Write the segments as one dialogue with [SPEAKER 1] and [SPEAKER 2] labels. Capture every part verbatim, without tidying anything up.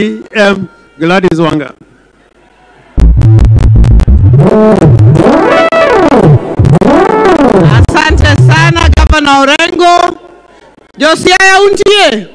[SPEAKER 1] D M Gladys Wanga.
[SPEAKER 2] Asante sana Gavana Orengo. Josiaya untie.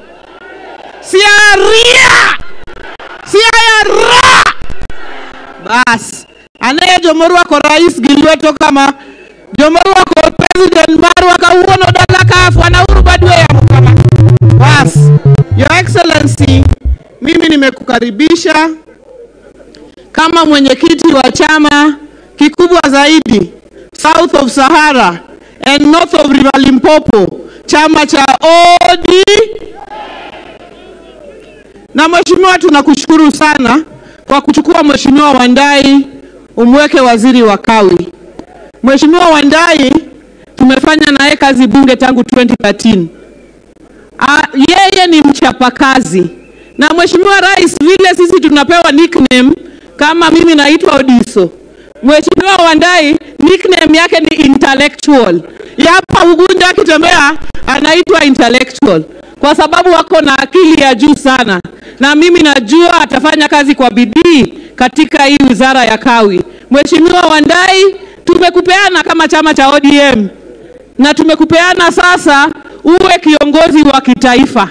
[SPEAKER 2] Siaria. Siara. Bas. Anaye jomorwa kwa rais gilweto kama jomorwa kwa president marwa ka uono dalaka afu anauru badwe ya mkama. Bas. Your Excellency, mimi nimekukaribisha kama mwenyekiti wa chama kikubwa zaidi South of Sahara and North of River Limpopo, chama cha O D M. Na mheshimiwa, tunakushukuru sana kwa kuchukua mheshimiwa Wandayi umweke waziri wa kawi. Mheshimiwa Wandayi tumefanya naye kazi bunge tangu twenty thirteen. Uh, yeye ni mchapakazi. Na mheshimiwa rais, vile sisi tunapewa nickname kama mimi naitwa Odiso, mheshimiwa Wandayi nickname yake ni intellectual. Hapa Ugonjwa akitembea anaitwa intellectual kwa sababu wako na akili ya juu sana. Na mimi najua atafanya kazi kwa bidii katika hii wizara ya kawi. Mheshimiwa Wandayi, tumekupeana kama chama cha O D M na tumekupeana sasa uwe kiongozi wa kitaifa.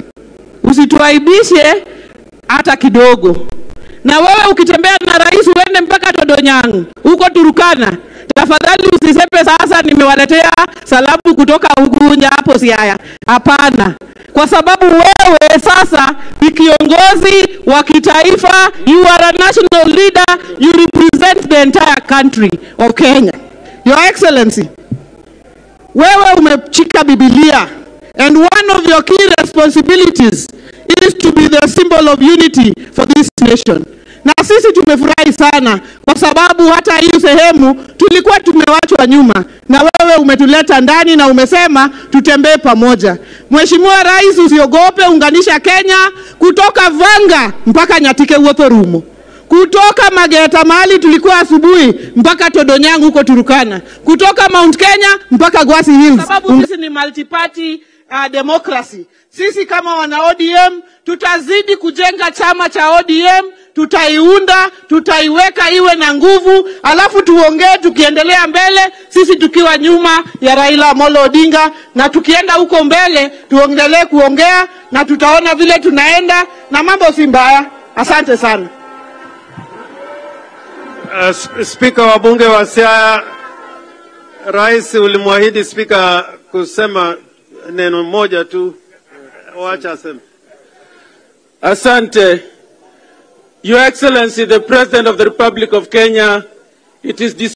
[SPEAKER 2] Usituaibishe hata kidogo. Na wewe ukitembea na rais uende mpaka Todonyangu huko Turukana, tafadhali usisepe sasa nimewaletea salamu kutoka Ugonjwa hapo Siaya. Hapana. Kwa sababu wewe sasa ni kiongozi wa kitaifa, you are a national leader, you represent the entire country of Kenya. Your Excellency, wewe umechika Biblia, and one of your key responsibilities is to be the symbol of unity for this nation. Na sisi tumefurahi sana kwa sababu hata hiyo sehemu tulikuwa tumewachwa nyuma na wewe umetuleta ndani na umesema tutembee pamoja. Mheshimiwa Rais, usiogope, unganisha Kenya kutoka Wanga mpaka Nyatike uoto rumo. Kutoka Mageta mahali tulikuwa asubuhi mpaka Todonyangu huko Turukana. Kutoka Mount Kenya mpaka Gwasi Hills. Sababu sisi ni multi-party uh, democracy. Sisi kama wana O D M tutazidi kujenga chama cha O D M, tutaiunda, tutaiweka iwe na nguvu, alafu tuongee tukiendelea mbele, sisi tukiwa nyuma ya Raila Odinga, na tukienda huko mbele tuongelee kuongea na tutaona vile tunaenda na mambo si mbaya. Asante sana.
[SPEAKER 1] Uh, Speaker wa bunge wa Siaya, rais ulimwahidi speaker kusema neno moja tu, wacha aseme.
[SPEAKER 3] Asante. Your Excellency, the President of the Republic of Kenya, it is this